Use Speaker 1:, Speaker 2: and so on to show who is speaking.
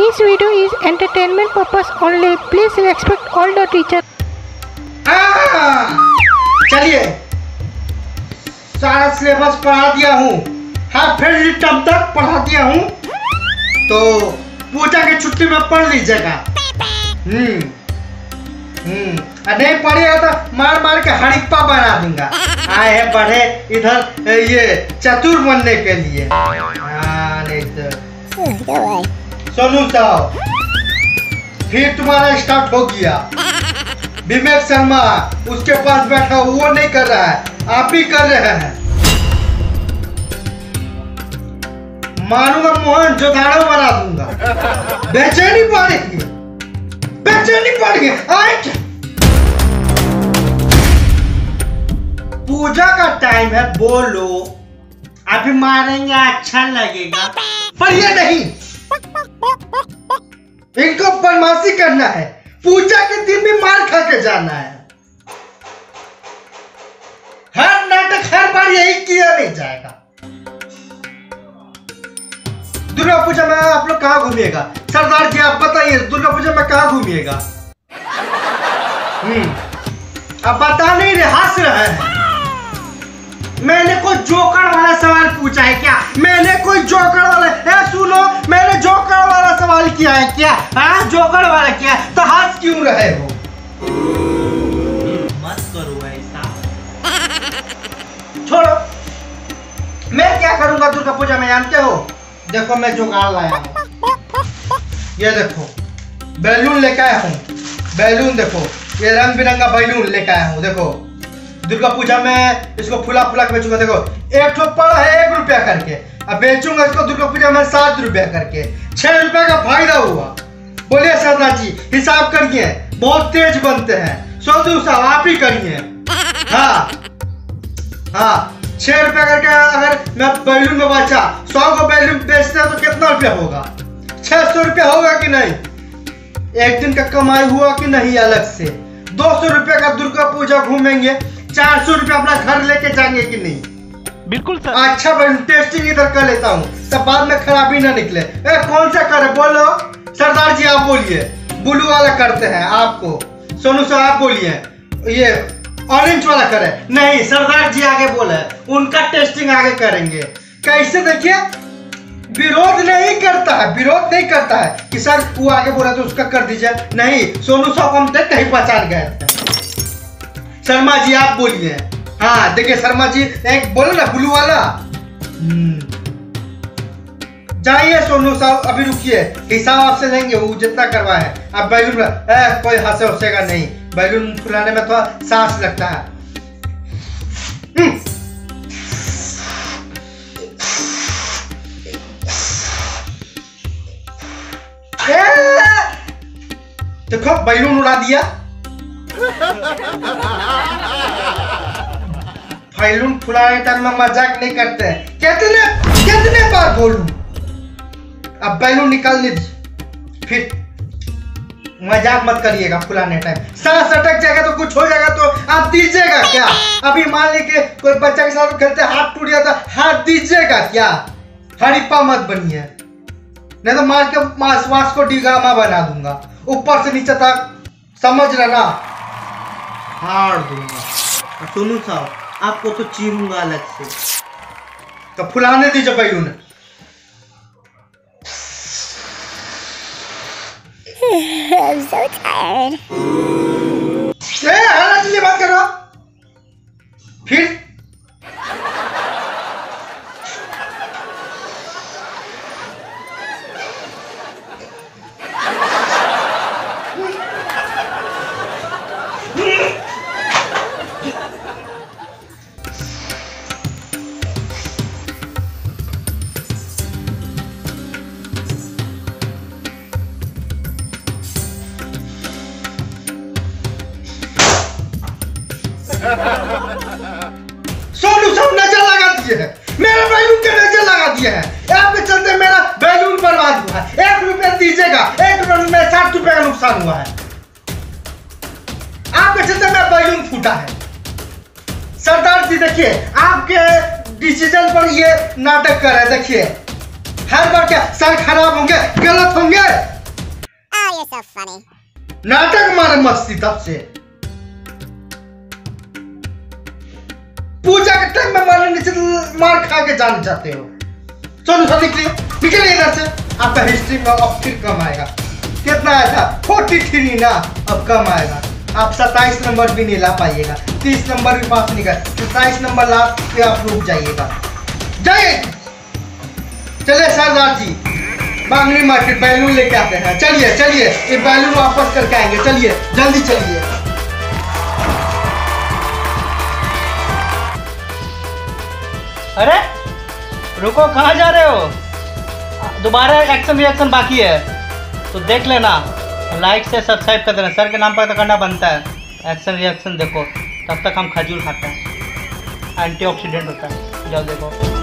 Speaker 1: This video is entertainment purpose only. Please respect all the teachers.
Speaker 2: चलिए, सारा syllabus पढ़ा दिया हूँ, हाफ फेज टर्म तक पढ़ा दिया हूँ, तो पूजा की छुट्टी में पढ़ लीजिएगा। नहीं पढ़ेगा तो मार मार के हड़प्पा बना दूंगा। आए हैं पढ़े इधर ये चतुर बनने के लिए। नहीं तो सोनू साहब, फिर तुम्हारा स्टार्ट हो गया। विवेक शर्मा उसके पास बैठा, वो नहीं कर रहा है, आप ही कर रहे हैं। मारूंगा मोहन जोधाड़ो बना दूंगा। बेचैनी पड़ेगी, बेचैनी पड़ेगी। पूजा का टाइम है, बोलो। अभी मारेंगे, अच्छा लगेगा, पर ये नहीं। इनको बदमाशी करना है, पूजा के दिन भी मार खा के जाना है। हर नाटक हर बार यही किया नहीं जाएगा। दुर्गा पूजा में आप लोग कहाँ घूमिएगा? सरदार जी आप बताइए, दुर्गा पूजा में कहाँ घूमिएगा? अब बता नहीं रहे, हंस रहे हैं। मैंने कोई जोकर वाला सवाल पूछा है क्या? मैंने कोई जोकर वाला, सुनो, मैंने जोकर वाला सवाल किया है क्या? हाँ, जोकर वाला किया, तो हंस क्यों रहे हो? मत करो ऐसा, छोड़ो। मैं क्या करूंगा दुर्गा पूजा में जानते हो? देखो मैं जुगाड़ लाया हूँ, ये देखो बैलून लेके आया हूँ। बैलून देखो, ये रंग बिरंगा बैलून लेके आया हूँ। देखो दुर्गा पूजा में इसको फुला फुला के बेचूंगा। देखो एक ठो पड़ा है 1 रुपया करके, अब बेचूंगा इसको दुर्गा पूजा में 7 रुपया करके। 6 रुपया का फायदा हुआ। बोलिए सरदार जी, हिसाब करिए, बहुत तेज बनते हैं। सोनू साहब आप ही करिए। हाँ हाँ, 6 रुपया करके अगर मैं बैलून में बचा 100 को बैलून बेचते हैं तो कितना रुपया होगा? 600 रुपया होगा कि नहीं? एक दिन का कमाई हुआ कि नहीं? अलग से 200 रुपया का दुर्गा पूजा घूमेंगे, 400 रुपया अपना घर लेके जाएंगे कि नहीं?
Speaker 3: बिल्कुल सर।
Speaker 2: अच्छा बैलून टेस्टिंग इधर कर लेता हूँ, तब बाद में खराबी ना निकले। कौन सा करे बोलो? सरदार जी आप बोलिए। ब्लू वाला करते हैं आपको। सोनू साहब आप बोलिए, ये ऑरेंज वाला करे। नहीं, सरदार जी आगे बोले, उनका टेस्टिंग आगे करेंगे। कैसे देखिए, विरोध नहीं करता है, विरोध नहीं करता है कि सर वो आगे बोला तो उसका कर दीजिए। नहीं, सोनू साहब हम देख कहीं पहचान गए। शर्मा जी आप बोलिए। हाँ देखिए शर्मा जी, एक बोले ना ब्लू वाला। जाइए सोनू साहब, अभी रुकिए, हिसाब आपसे लेंगे, वो जितना करवा है। अब बैलून कोई हंसे हंसेगा नहीं, बैलून फुलाने में थोड़ा सांस लगता है। देखो बैलून उड़ा दिया। बैलून फुलाने टाइम में मजाक नहीं करते हैं। कितने बार बोलूं? अब बैलून निकालने दीजिए, फिर मजाक मत करिएगा फुलाने टाइम। सांस अटक जाएगा तो कुछ हो जाएगा तो आप दीजिएगा क्या? अभी मान लीजिए कोई बच्चा के साथ खेलते हाथ टूट गया तो हाथ दीजिएगा क्या? हड़प्पा मत बनिए, नहीं तो मार के मांस को डिगामा बना दूंगा, ऊपर से नीचे तक, समझ रहे ना? हार दूंगा। सुनू साहब आपको तो चीरूंगा अलग से। तो फुलाने दीजिए बैलून।
Speaker 4: I'm so tired.
Speaker 2: बात करो फिर। सोनू सब नजर लगा दिए है, मेरा बैलून के नजर लगा दिया है। आपके चलते मेरा बैलून बर्बाद हुआ है। 1 रुपया दीजिएगा, 1 रुपया में 60 रुपया का नुकसान हुआ है। आपके चलते मेरा बैलून फूटा है। सरदार जी देखिए, आपके डिसीजन पर ये नाटक कर रहे हैं। देखिए हर बार क्या सर खराब होंगे, गलत होंगे।
Speaker 4: so funny.
Speaker 2: नाटक मारे मस्ती तब से पूजा के टाइम में मारने नीचे मार खा के जाना चाहते हो। चलो सर निकलिए इधर से। आपका हिस्ट्री में अब फिर कम आएगा। कितना आया था 43 ना, अब कम आएगा। आप 27 नंबर भी नहीं ला पाइएगा। 30 नंबर भी पास नहीं कर, 27 नंबर लास्ट पे आप रुक जाइएगा। जाइए चले सरदार जी, बांगड़ी मार्केट बैलून लेके आते हैं। चलिए चलिए ये बैलून वापस करके आएंगे। चलिए जल्दी चलिए।
Speaker 3: अरे रुको, कहाँ जा रहे हो? दोबारा एक्शन रिएक्शन बाकी है तो देख लेना। लाइक से सब्सक्राइब कर देना। सर के नाम पर तो करना बनता है। एक्शन रिएक्शन देखो, तब तक हम खजूर खाते हैं, एंटीऑक्सीडेंट होता है। जाओ देखो।